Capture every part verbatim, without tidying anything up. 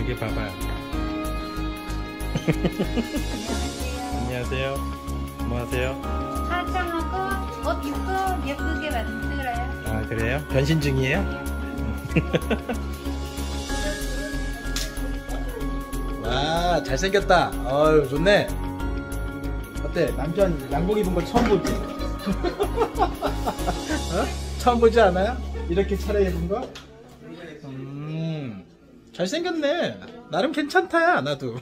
여기 봐봐요. 안녕하세요. 뭐 하세요? 화장하고 옷 입고 예쁘게 만들어요. 아 그래요? 변신 중이에요? 와 잘생겼다. 어유 좋네. 어때? 남편 양복 입은 걸 처음 보지? 어? 처음 보지 않아요? 이렇게 차려입은 거? 음 잘생겼네. 나름 괜찮다 나도.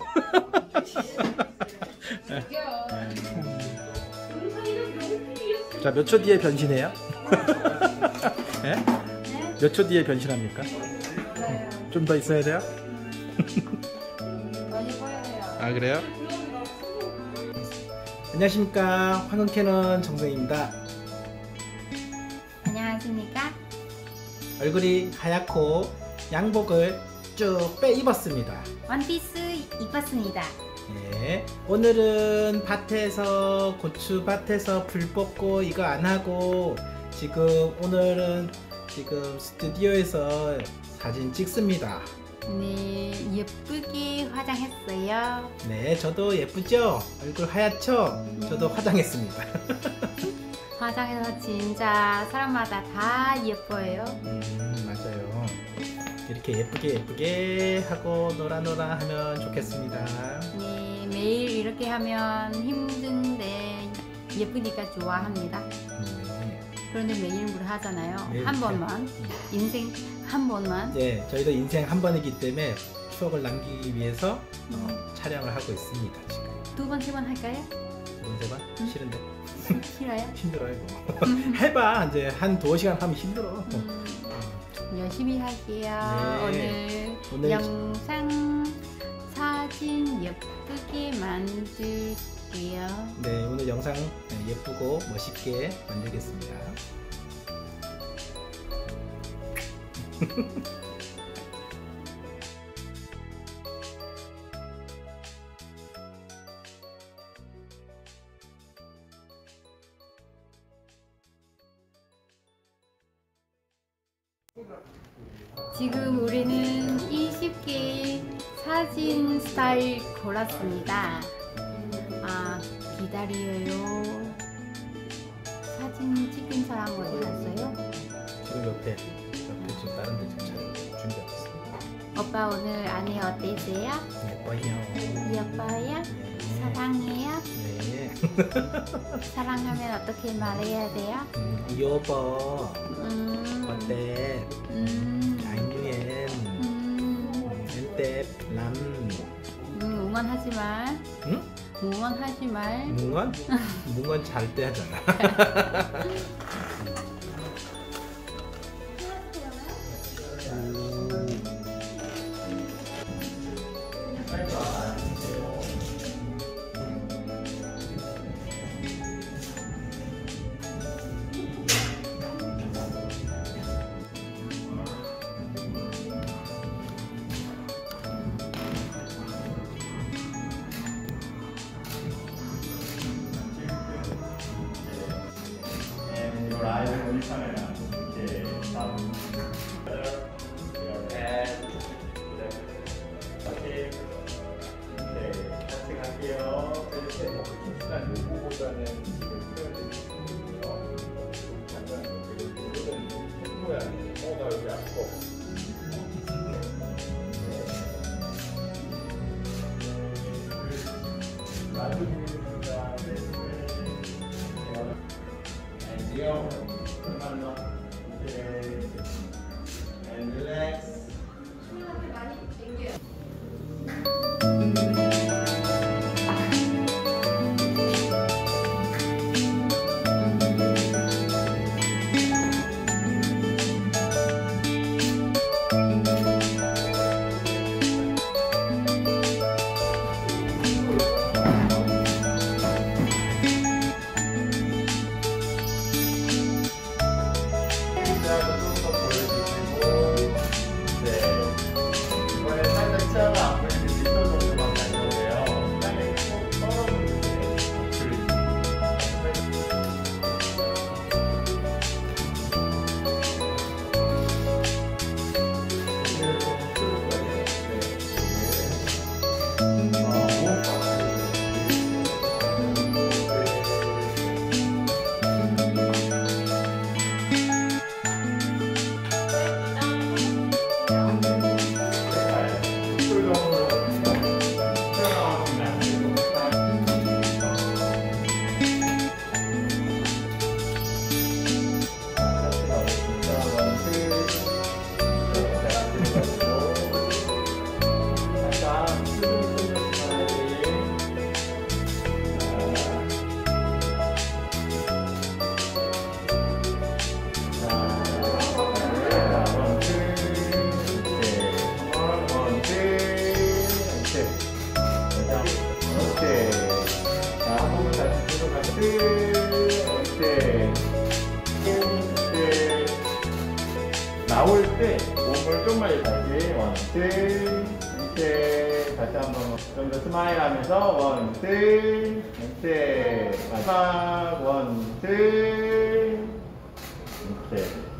자, 몇 초 뒤에 변신해요? 네? 몇 초 뒤에 변신합니까? 좀 더 있어야 돼요? 아 그래요? 안녕하십니까, 황금캐논 정성입니다. 안녕하십니까? 얼굴이 하얗고 양복을 쭉 빼 입었습니다. 원피스 입었습니다. 네, 오늘은 밭에서 고추밭에서 불 뽑고 이거 안 하고 지금 오늘은 지금 스튜디오에서 사진 찍습니다. 네, 예쁘게 화장했어요. 네, 저도 예쁘죠? 얼굴 하얗죠? 저도 화장했습니다. 화장해서 진짜 사람마다 다 예뻐요. 음, 맞아요. 이렇게 예쁘게 예쁘게 하고 노라노라 하면 좋겠습니다. 네, 매일 이렇게 하면 힘든데 예쁘니까 좋아합니다. 네. 그런데 매일물 하잖아요. 매일 한 이렇게. 번만. 음. 인생 한 번만. 네, 저희도 인생 한 번이기 때문에 추억을 남기기 위해서 어, 촬영을 하고 있습니다. 지금 두 번, 세 번 할까요? 두 번, 세 번? 음. 싫은데? 싫어요? 힘들어요. 뭐. 해봐. 이제 한 두어 시간 하면 힘들어. 음, 열심히 할게요. 네. 오늘, 오늘 영상, 사진 예쁘게 만들게요. 네, 오늘 영상 예쁘고 멋있게 만들겠습니다. 지금 우리는 이십 개의 사진 스타일 골랐습니다. 아, 기다려요. 사진 찍은 사람 어디 갔어요? 지금 옆에 옆에 지금 다른 데 지금 촬영 준비하고 있습니다. 오빠 오늘 안에 어땠어요? 예뻐요. 예뻐요? 네. 사랑해요? 네. 사랑하면 어떻게 말해야 돼요? 음, 여보 음, 어때? 음, 안유엔 음, 엔텝 람 음, 응원하지 말. 응? 응원하지 말. 뭉원? 뭉원 잘 때 하잖아. 라이브 모니터를 이렇게 딱 이렇게 네, 같이 갈게요. 이렇게 일단 요거보다는 지금 표현이 약간 되게 모양. 어, 나 여기 아파. 나중입니다. and relax. 나올 때 몸을 좀만 다시 원투 멘트 다시 한번 좀 더 스마일 하면서 원투 멘트 마지막 원투 멘트.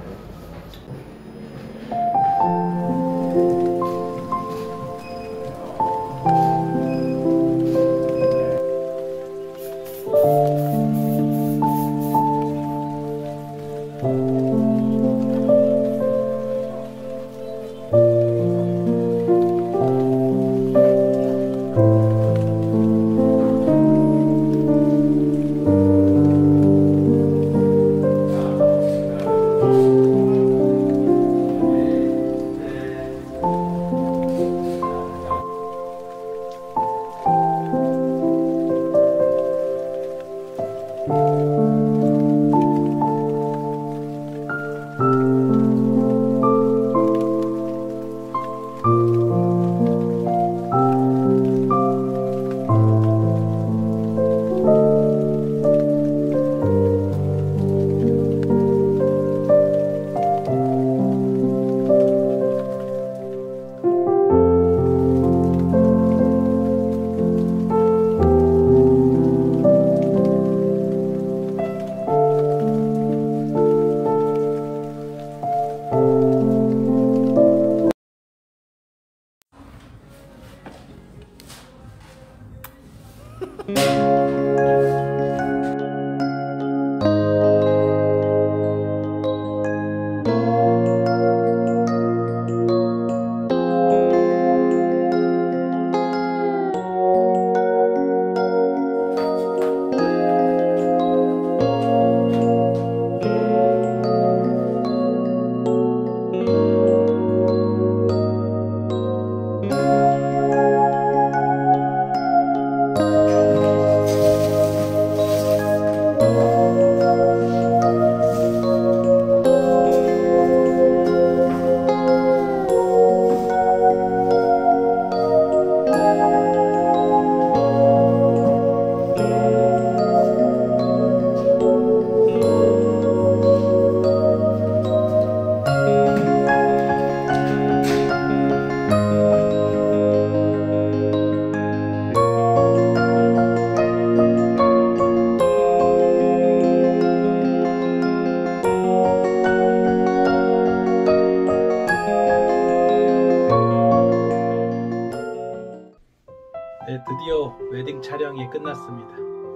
네, 드디어 웨딩 촬영이 끝났습니다.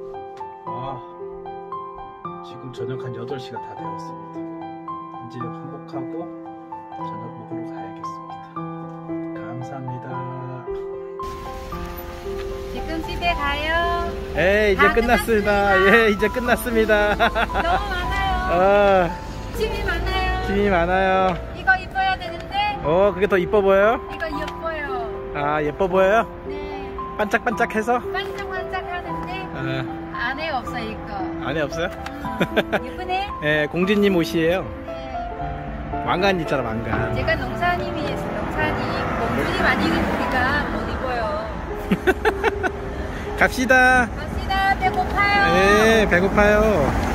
아, 지금 저녁 한 여덟 시가 다 되었습니다. 이제 환복하고 저녁 먹으러 가야겠습니다. 감사합니다. 지금 집에 가요. 예, 이제 다 끝났습니다. 끝났습니다. 예, 이제 끝났습니다. 너무 많아요. 아, 짐이 많아요. 짐이 많아요. 이거 입어야 되는데 어, 그게 더 이뻐 보여요? 이거 예뻐요. 아, 예뻐 보여요? 네. 반짝반짝해서? 반짝반짝 하는데 아, 안에 없어 이거. 안에 없어요? 음, 예쁘네. 예, 공주님 옷이에요. 네. 왕관 있잖아, 왕관. 제가 농사님이에요. 농사님. 공주님 아니면 우리가 못 입어요. 갑시다. 갑시다. 배고파요. 예, 배고파요.